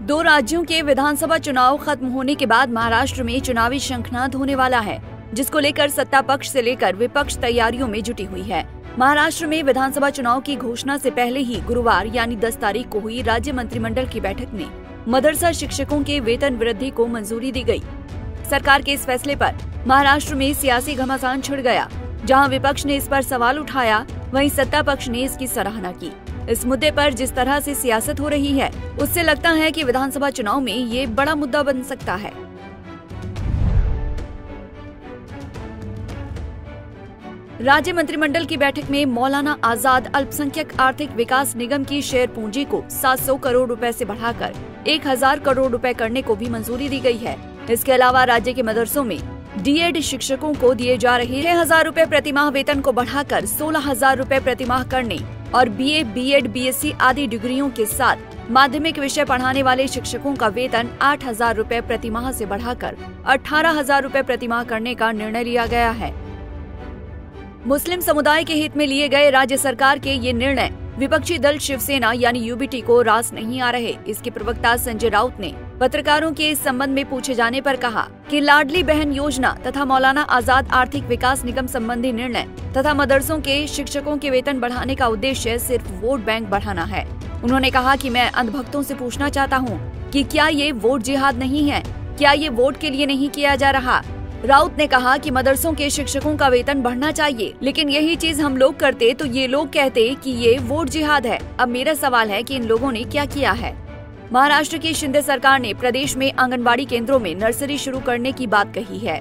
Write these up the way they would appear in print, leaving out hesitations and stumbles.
दो राज्यों के विधानसभा चुनाव खत्म होने के बाद महाराष्ट्र में चुनावी शंखनाद होने वाला है, जिसको लेकर सत्ता पक्ष से लेकर विपक्ष तैयारियों में जुटी हुई है। महाराष्ट्र में विधानसभा चुनाव की घोषणा से पहले ही गुरुवार यानी 10 तारीख को हुई राज्य मंत्रिमंडल की बैठक में मदरसा शिक्षकों के वेतन वृद्धि को मंजूरी दी गई। सरकार के इस फैसले पर महाराष्ट्र में सियासी घमासान छिड़ गया। जहां विपक्ष ने इस पर सवाल उठाया, वहीं सत्ता पक्ष ने इसकी सराहना की। इस मुद्दे पर जिस तरह से सियासत हो रही है, उससे लगता है कि विधानसभा चुनाव में ये बड़ा मुद्दा बन सकता है। राज्य मंत्रिमंडल की बैठक में मौलाना आजाद अल्पसंख्यक आर्थिक विकास निगम की शेयर पूंजी को 700 करोड़ रुपए से बढ़ाकर 1000 करोड़ रुपए करने को भी मंजूरी दी गई है। इसके अलावा राज्य के मदरसों में डीएड शिक्षकों को दिए जा रहे 6000 रुपए प्रतिमाह वेतन को बढ़ाकर 16000 रुपए प्रतिमाह करने और बीए, बीएड, बीएससी आदि डिग्रियों के साथ माध्यमिक विषय पढ़ाने वाले शिक्षकों का वेतन 8000 रुपए प्रतिमाह से बढ़ाकर 18000 रुपए प्रतिमाह करने का निर्णय लिया गया है। मुस्लिम समुदाय के हित में लिए गए राज्य सरकार के ये निर्णय विपक्षी दल शिवसेना यानी यूबीटी को रास नहीं आ रहे। इसके प्रवक्ता संजय राउत ने पत्रकारों के इस संबंध में पूछे जाने पर कहा कि लाडली बहन योजना तथा मौलाना आजाद आर्थिक विकास निगम संबंधी निर्णय तथा मदरसों के शिक्षकों के वेतन बढ़ाने का उद्देश्य सिर्फ वोट बैंक बढ़ाना है। उन्होंने कहा कि मैं अंधभक्तों से पूछना चाहता हूँ कि क्या ये वोट जिहाद नहीं है? क्या ये वोट के लिए नहीं किया जा रहा? राउत ने कहा कि मदरसों के शिक्षकों का वेतन बढ़ना चाहिए, लेकिन यही चीज हम लोग करते तो ये लोग कहते कि ये वोट जिहाद है। अब मेरा सवाल है कि इन लोगों ने क्या किया है? महाराष्ट्र की शिंदे सरकार ने प्रदेश में आंगनबाड़ी केंद्रों में नर्सरी शुरू करने की बात कही है।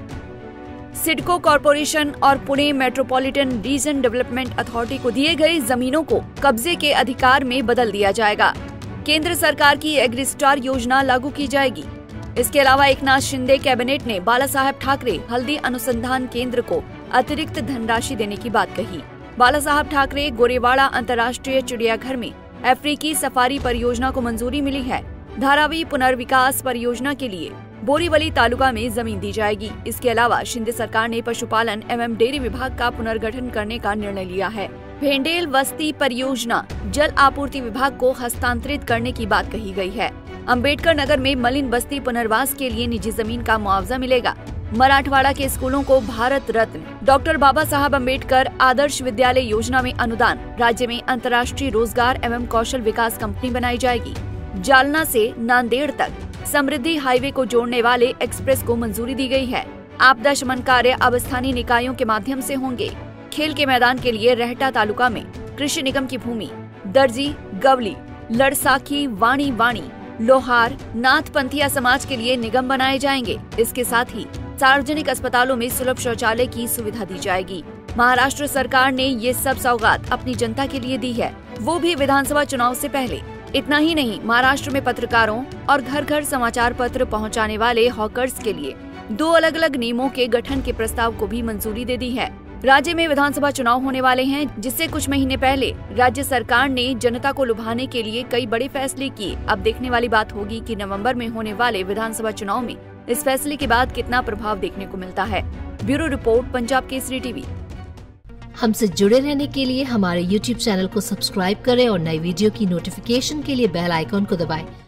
सिडको कॉरपोरेशन और Pune metropolitan region development authority को दिए गए जमीनों को कब्जे के अधिकार में बदल दिया जाएगा। केंद्र सरकार की एग्रीस्टार योजना लागू की जाएगी। इसके अलावा एकनाथ शिंदे कैबिनेट ने बाला साहेब ठाकरे हल्दी अनुसंधान केंद्र को अतिरिक्त धनराशि देने की बात कही। बाला साहेब ठाकरे गोरेवाड़ा अंतर्राष्ट्रीय चिड़ियाघर में अफ्रीकी सफारी परियोजना को मंजूरी मिली है। धारावी पुनर्विकास परियोजना के लिए बोरीवली तालुका में जमीन दी जाएगी। इसके अलावा शिंदे सरकार ने पशुपालन एवं डेयरी विभाग का पुनर्गठन करने का निर्णय लिया है। भेंडेल बस्ती परियोजना जल आपूर्ति विभाग को हस्तांतरित करने की बात कही गई है। अंबेडकर नगर में मलिन बस्ती पुनर्वास के लिए निजी जमीन का मुआवजा मिलेगा। मराठवाड़ा के स्कूलों को भारत रत्न डॉक्टर बाबा साहब अम्बेडकर आदर्श विद्यालय योजना में अनुदान। राज्य में अंतर्राष्ट्रीय रोजगार एवं कौशल विकास कंपनी बनाई जाएगी। जालना से नांदेड़ तक समृद्धि हाईवे को जोड़ने वाले एक्सप्रेस को मंजूरी दी गई है। आपदा शमन कार्य अब स्थानीय निकायों के माध्यम से होंगे। खेल के मैदान के लिए रहटा तालुका में कृषि निगम की भूमि दर्जी, गवली, लड़साखी, वाणी, लोहार, नाथ पंथिया समाज के लिए निगम बनाए जाएंगे। इसके साथ ही सार्वजनिक अस्पतालों में सुलभ शौचालय की सुविधा दी जाएगी। महाराष्ट्र सरकार ने ये सब सौगात अपनी जनता के लिए दी है, वो भी विधानसभा चुनाव से पहले। इतना ही नहीं, महाराष्ट्र में पत्रकारों और घर घर समाचार पत्र पहुंचाने वाले हॉकर्स के लिए 2 अलग-अलग नियमों के गठन के प्रस्ताव को भी मंजूरी दे दी है। राज्य में विधानसभा चुनाव होने वाले हैं, जिससे कुछ महीने पहले राज्य सरकार ने जनता को लुभाने के लिए कई बड़े फैसले किए। अब देखने वाली बात होगी कि नवंबर में होने वाले विधानसभा चुनाव में इस फैसले के बाद कितना प्रभाव देखने को मिलता है। Bureau report, Punjab Kesari TV. हमसे जुड़े रहने के लिए हमारे YouTube चैनल को सब्सक्राइब करें और नई वीडियो की नोटिफिकेशन के लिए बेल आइकॉन को दबाएं।